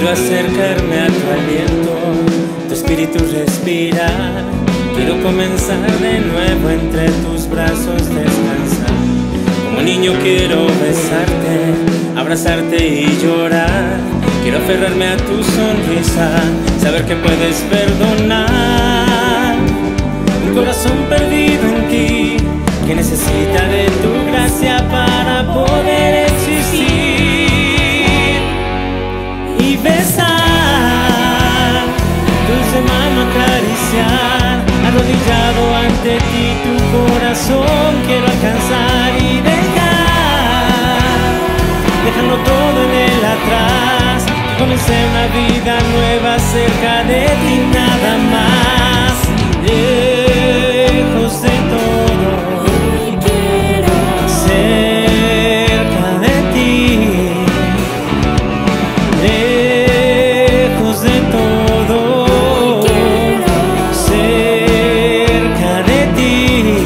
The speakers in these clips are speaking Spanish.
Quiero acercarme a tu aliento, tu espíritu respirar. Quiero comenzar de nuevo entre tus brazos, descansar. Como niño quiero besarte, abrazarte y llorar. Quiero aferrarme a tu sonrisa, saber que puedes perdonar. Un corazón perdido en ti, que necesita de tu gracia para poder existir. Y besar, dulce mano acariciar, arrodillado ante ti tu corazón quiero alcanzar y dejarlo todo en el atrás. Comencé una vida nueva cerca de ti, nada más. Lejos de todo, cerca de ti. Lejos de todo, cerca de ti.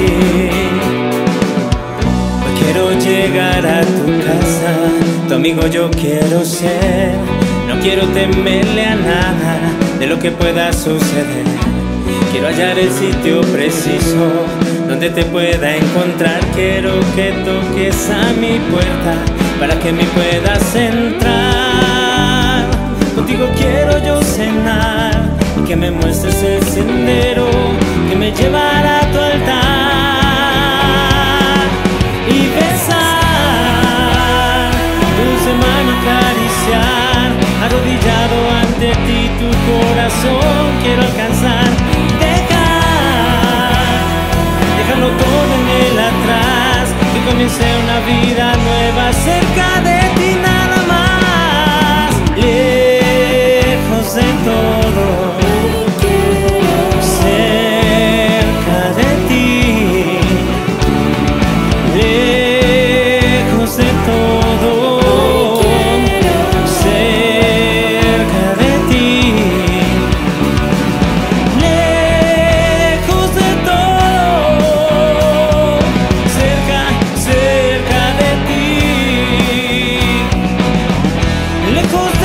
Hoy quiero llegar a tu casa, tu amigo yo quiero ser. No quiero temerle a nada de lo que pueda suceder. Quiero hallar el sitio preciso donde te pueda encontrar. Quiero que toques a mi puerta para que me puedas entrar. Contigo quiero yo cenar y que me muestres el sendero que me llevará a tu altar. Y besar, dulce mano acariciar, arrodillado ante ti tu corazón quiero alcanzar. Dejarlo todo en el atrás, que comience una vida nueva cerca de ti, nada más. Lejos de todo, cerca de ti. Lejos de todo, cerca de ti. Lejos de todo, cerca de ti. Lejos